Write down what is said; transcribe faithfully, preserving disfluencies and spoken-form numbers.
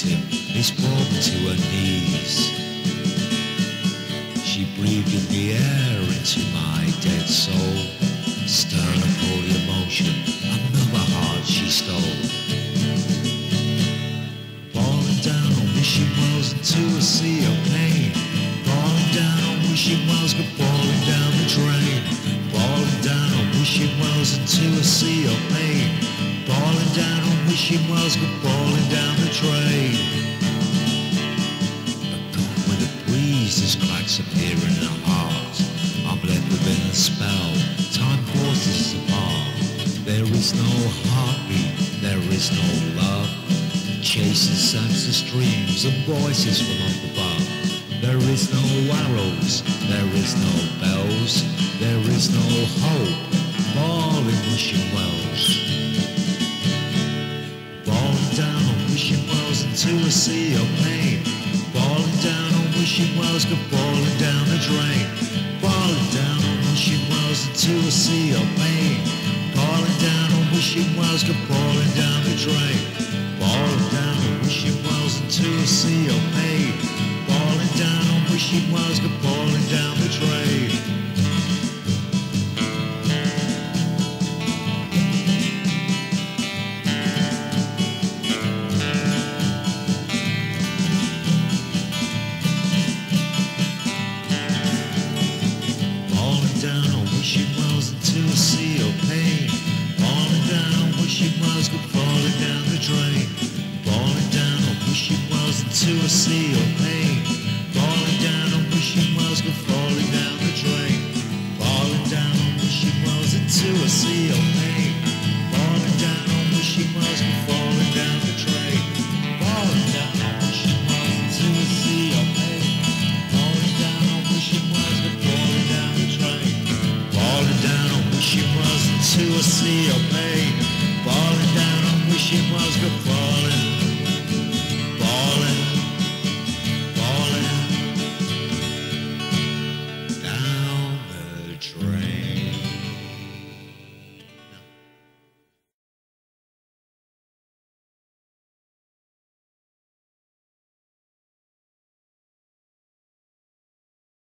victim is brought to her knees. She breathed in the air into my dead soul, stirring up all the emotion, another heart she stole. Falling down on wishing wells into a sea of pain. Falling down on wishing wells, go falling down the drain. Falling down on wishing wells into a sea of pain. Falling down on wishing wells, go falling down the drain. But gone with the breeze, there's cracks appear in our hearts. I'm left within a spell, time forces us apart. There is no heartbeat, there is no love. Chasing sense of streams and voices from up above. There is no arrows, there is no bells, there is no hope. Falling wishing wells. Falling down on wishing wells into a sea of pain. Falling down on wishing wells, go falling down the drain. Falling down on wishing wells into a sea of pain. Falling down on wishing wells, go falling down the drain. Falling down on wishing wells into a sea of pain. Falling down on wishing wells, go falling down the drain. Falling down on wishing wells into a sea of pain. Falling down on wishing wells, go falling down the drain. Falling down on wishing wells into a sea of pain.